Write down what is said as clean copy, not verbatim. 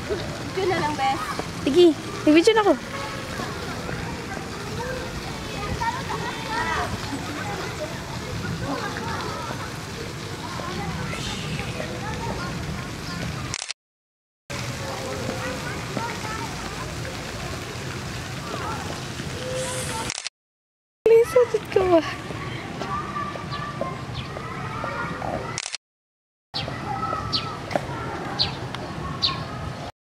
Video na lang, be. Sige, nag-video na ako. Lisa, dito ka ba?